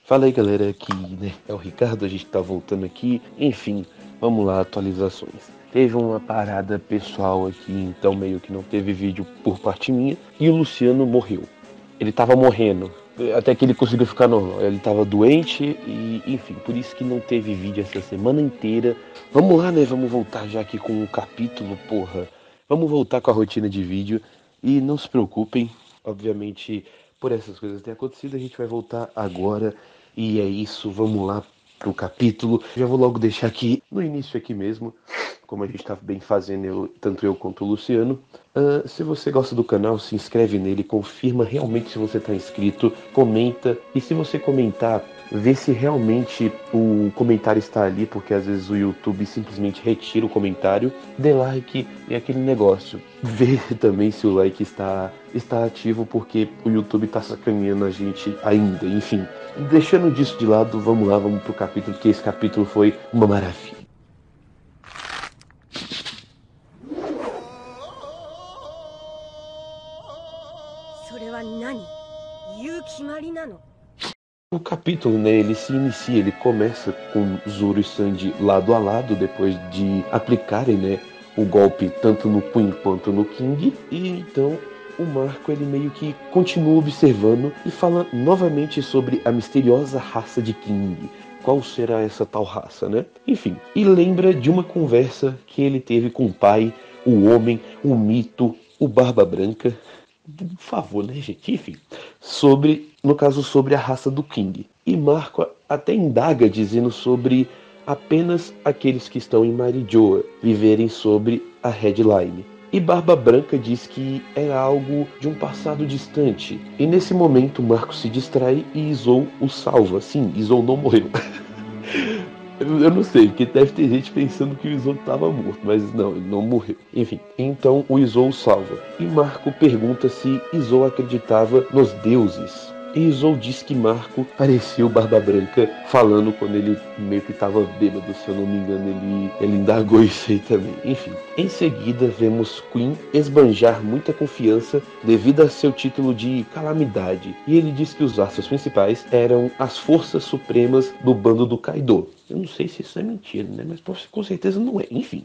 Fala aí galera, aqui é o Ricardo, a gente tá voltando aqui, enfim, vamos lá, atualizações. Teve uma parada pessoal aqui, então meio que não teve vídeo por parte minha, e o Luciano morreu. Ele tava morrendo, até que ele conseguiu ficar normal, ele tava doente e, enfim, por isso que não teve vídeo essa semana inteira. Vamos lá, né, vamos voltar já aqui com o capítulo, porra. Vamos voltar com a rotina de vídeo e não se preocupem, obviamente, por essas coisas terem acontecido, a gente vai voltar agora. E é isso, vamos lá pro capítulo. Já vou logo deixar aqui no início aqui mesmo, como a gente tá bem fazendo, tanto eu quanto o Luciano. Se você gosta do canal, se inscreve nele, confirma realmente se você tá inscrito, comenta. E se você comentar, vê se realmente o comentário está ali, porque às vezes o YouTube simplesmente retira o comentário. Dê like e aquele negócio. Vê também se o like está ativo, porque o YouTube está sacaneando a gente ainda. Enfim, deixando disso de lado, vamos lá, vamos pro capítulo, porque esse capítulo foi uma maravilha. O capítulo, né, ele se inicia, ele começa com Zoro e Sanji lado a lado, depois de aplicarem, né, o golpe tanto no Queen quanto no King, e então o Marco, ele meio que continua observando e fala novamente sobre a misteriosa raça de King. Qual será essa tal raça, né? Enfim, e lembra de uma conversa que ele teve com o pai, o homem, o mito, o Barba Branca, por favor, né, gente? Enfim, no caso, sobre a raça do King. E Marco até indaga dizendo sobre apenas aqueles que estão em Marijoa viverem sobre a Headline. E Barba Branca diz que é algo de um passado distante. E nesse momento, Marco se distrai e Izou o salva. Sim, Izou não morreu. Eu não sei, porque deve ter gente pensando que o Izou estava morto, mas não, ele não morreu. Enfim, então o Izou o salva. E Marco pergunta se Izou acreditava nos deuses. E Izou diz que Marco parecia o Barba Branca falando quando ele meio que estava bêbado, se eu não me engano, ele indagou isso aí também. Enfim, em seguida vemos Queen esbanjar muita confiança devido a seu título de calamidade. E ele diz que os astros principais eram as forças supremas do bando do Kaido. Eu não sei se isso é mentira, né? Mas com certeza não é. Enfim.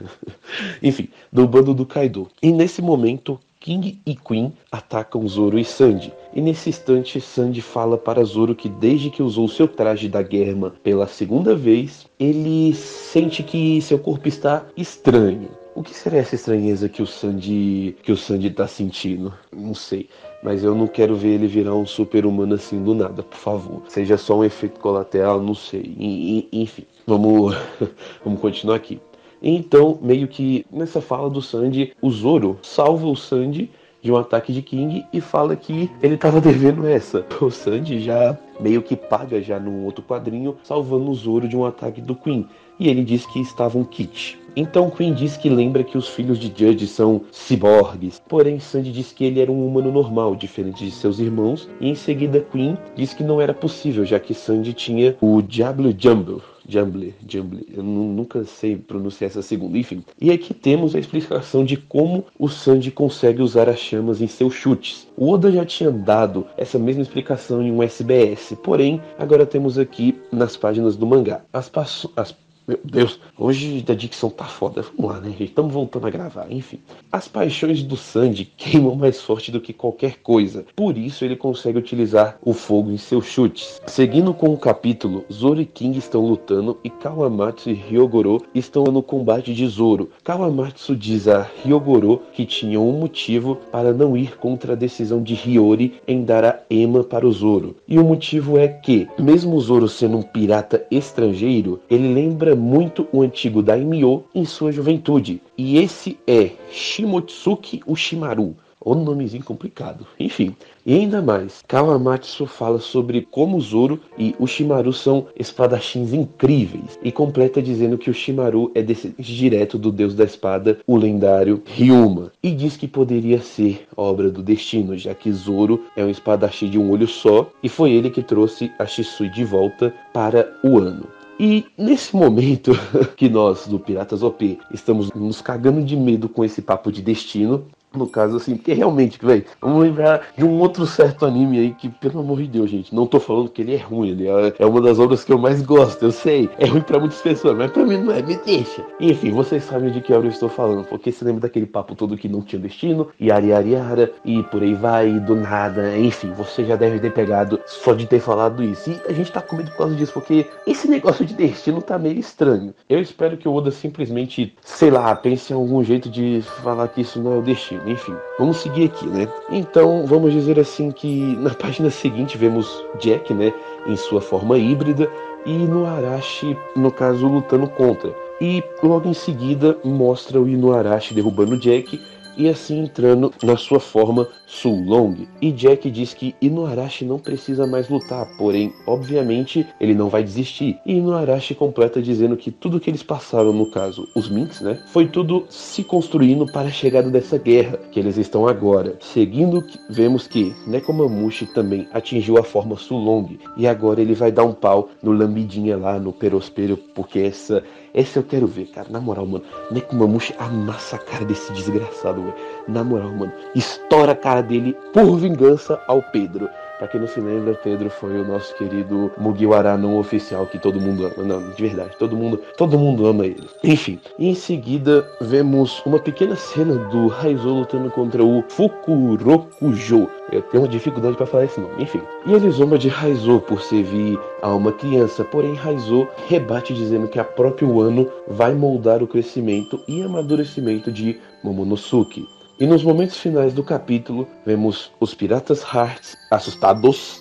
Enfim, do bando do Kaido. E nesse momento, King e Queen atacam Zoro e Sanji. E nesse instante, Sanji fala para Zoro que desde que usou seu traje da Germa pela segunda vez, ele sente que seu corpo está estranho. O que será essa estranheza que o Sanji tá sentindo? Não sei. Mas eu não quero ver ele virar um super-humano assim do nada, por favor. Seja só um efeito colateral, não sei. Enfim, vamos continuar aqui. Então, meio que nessa fala do Sanji, o Zoro salva o Sanji de um ataque de King e fala que ele tava devendo essa. O Sanji já meio que paga já num outro quadrinho, salvando o Zoro de um ataque do Queen. E ele diz que estavam kit. Então Queen diz que lembra que os filhos de Judge são ciborgues. Porém, Sanji diz que ele era um humano normal, diferente de seus irmãos. E em seguida Queen diz que não era possível, já que Sanji tinha o Diablo Jumble. Eu nunca sei pronunciar essa segunda, enfim. E aqui temos a explicação de como o Sanji consegue usar as chamas em seus chutes. O Oda já tinha dado essa mesma explicação em um SBS, porém, agora temos aqui nas páginas do mangá. Meu Deus, hoje a dicção tá foda. Vamos lá, né, gente? Estamos voltando a gravar, enfim. As paixões do Sanji queimam mais forte do que qualquer coisa. Por isso ele consegue utilizar o fogo em seus chutes. Seguindo com o capítulo, Zoro e King estão lutando e Kawamatsu e Hyogoro estão no combate de Zoro. Kawamatsu diz a Hyogoro que tinha um motivo para não ir contra a decisão de Hiyori em dar a Ema para o Zoro. E o motivo é que, mesmo o Zoro sendo um pirata estrangeiro, ele lembra muito o antigo Daimyo em sua juventude. E esse é Shimotsuki Ushimaru. O nomezinho complicado. Enfim, e ainda mais, Kawamatsu fala sobre como Zoro e Ushimaru são espadachins incríveis. E completa dizendo que Ushimaru é descendente direto do deus da espada, o lendário Ryuma. E diz que poderia ser obra do destino, já que Zoro é um espadachim de um olho só. E foi ele que trouxe a Shisui de volta para o ano. E nesse momento que nós, do Piratas OP, estamos nos cagando de medo com esse papo de destino, No caso, assim, porque realmente, velho, vamos lembrar de um outro certo anime aí que, pelo amor de Deus, gente, não tô falando que ele é ruim, ele é uma das obras que eu mais gosto, eu sei, é ruim pra muitas pessoas, mas pra mim não é, me deixa. Enfim, vocês sabem de que obra eu estou falando, porque você lembra daquele papo todo que não tinha destino, yara yara yara, e por aí vai, e do nada, enfim, você já deve ter pegado só de ter falado isso, e a gente tá com medo por causa disso, porque esse negócio de destino tá meio estranho. Eu espero que o Oda simplesmente, sei lá, pense em algum jeito de falar que isso não é o destino. Enfim, vamos seguir aqui, né? Então, vamos dizer assim que na página seguinte vemos Jack, né, em sua forma híbrida e Inuarashi, no caso, lutando contra. E logo em seguida mostra o Inuarashi derrubando Jack e assim entrando na sua forma Sulong. E Jack diz que Inuarashi não precisa mais lutar, porém, obviamente, ele não vai desistir. E Inuarashi completa dizendo que tudo que eles passaram, no caso, os Minks, né, foi tudo se construindo para a chegada dessa guerra, que eles estão agora. Seguindo, vemos que Nekomamushi também atingiu a forma Sulong, e agora ele vai dar um pau no Lambidinha lá, no Perospero, porque essa eu quero ver, cara, na moral, mano. Nekomamushi amassa a cara desse desgraçado, velho. Na moral, mano. Estoura a cara dele por vingança ao Pedro. Pra quem não se lembra, Pedro foi o nosso querido Mugiwara não oficial que todo mundo ama. Não, de verdade, todo mundo ama ele. Enfim, em seguida vemos uma pequena cena do Raizo lutando contra o Fukurokujo. Eu tenho uma dificuldade pra falar esse nome, enfim. E ele zomba de Raizo por servir a uma criança, porém Raizo rebate dizendo que a própria Wano vai moldar o crescimento e amadurecimento de Momonosuke. E nos momentos finais do capítulo, vemos os Piratas Hearts assustados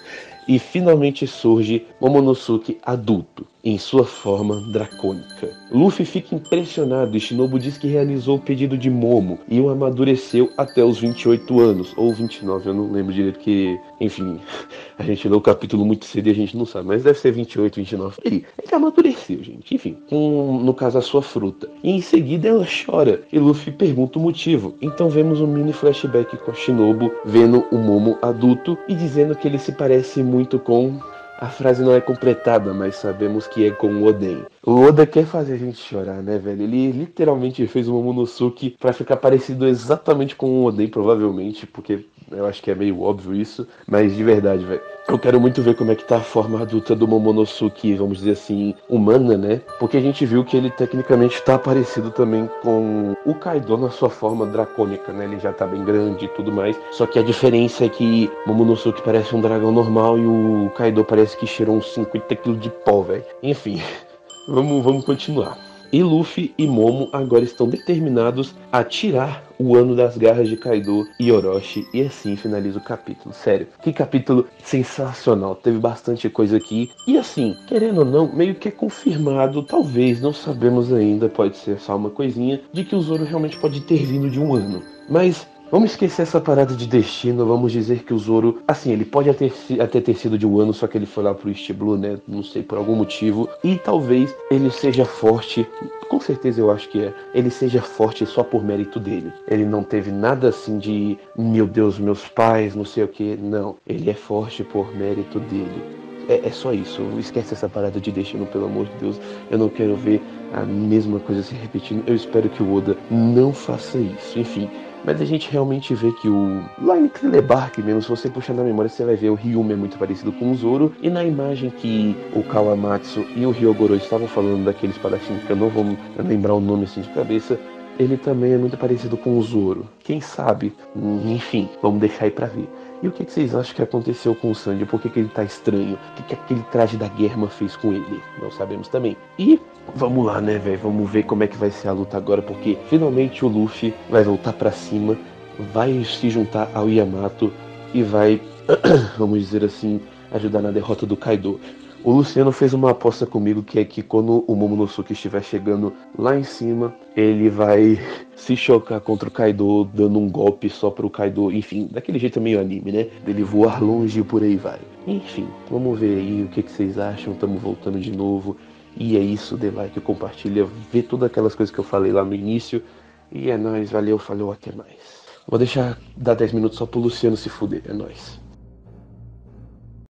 e finalmente surge Momonosuke adulto, em sua forma dracônica. Luffy fica impressionado e Shinobu diz que realizou o pedido de Momo e o amadureceu até os 28 anos, ou 29, eu não lembro direito que, enfim, a gente lê o capítulo muito cedo e a gente não sabe, mas deve ser 28, 29. Ele amadureceu, gente, enfim, no caso a sua fruta. E em seguida ela chora e Luffy pergunta o motivo. Então vemos um mini flashback com a Shinobu vendo o Momo adulto e dizendo que ele se parece muito com... A frase não é completada, mas sabemos que é com o Oden. O Oda quer fazer a gente chorar, né, velho? Ele literalmente fez o Momonosuke pra ficar parecido exatamente com o Oden, provavelmente, porque eu acho que é meio óbvio isso. Mas de verdade, velho, eu quero muito ver como é que tá a forma adulta do Momonosuke, vamos dizer assim, humana, né? Porque a gente viu que ele tecnicamente tá parecido também com o Kaido na sua forma dracônica, né? Ele já tá bem grande e tudo mais. Só que a diferença é que Momonosuke parece um dragão normal e o Kaido parece que cheirou uns 50 kg de pó, velho. Enfim, vamos continuar. E Luffy e Momo agora estão determinados a tirar o ano das garras de Kaido e Orochi. E assim finaliza o capítulo. Sério, que capítulo sensacional. Teve bastante coisa aqui. E assim, querendo ou não, meio que é confirmado, talvez, não sabemos ainda, pode ser só uma coisinha, de que o Zoro realmente pode ter vindo de um ano. Mas... vamos esquecer essa parada de destino, vamos dizer que o Zoro, assim, ele pode até ter sido de um ano, só que ele foi lá pro East Blue, né, não sei, por algum motivo, e talvez ele seja forte, com certeza eu acho que ele seja forte só por mérito dele. Ele não teve nada assim de, meu Deus, meus pais, não sei o que, não, ele é forte por mérito dele. É só isso, esquece essa parada de destino, pelo amor de Deus, eu não quero ver a mesma coisa se repetindo, eu espero que o Oda não faça isso, enfim. Mas a gente realmente vê que lá em Thriller Bark mesmo, se você puxar na memória, você vai ver o Ryuma é muito parecido com o Zoro. E na imagem que o Kawamatsu e o Ryogoro estavam falando daquele espadachim, que eu não vou lembrar o nome assim de cabeça, ele também é muito parecido com o Zoro. Quem sabe? Enfim, vamos deixar aí pra ver. E o que vocês acham que aconteceu com o Sanji? Por que ele tá estranho? O que aquele traje da Germa fez com ele? Não sabemos também. E vamos lá, né, velho? Vamos ver como é que vai ser a luta agora, porque finalmente o Luffy vai voltar pra cima, vai se juntar ao Yamato e vai, vamos dizer assim, ajudar na derrota do Kaido. O Luciano fez uma aposta comigo que é que quando o Momonosuke estiver chegando lá em cima, ele vai se chocar contra o Kaido, dando um golpe só pro Kaido, enfim, daquele jeito meio anime, né? Dele voar longe e por aí vai. Enfim, vamos ver aí o que vocês acham, estamos voltando de novo. E é isso, dê like, compartilha, vê todas aquelas coisas que eu falei lá no início. E é nóis, valeu, falou, até mais. Vou deixar dar 10 minutos só pro Luciano se fuder, é nóis.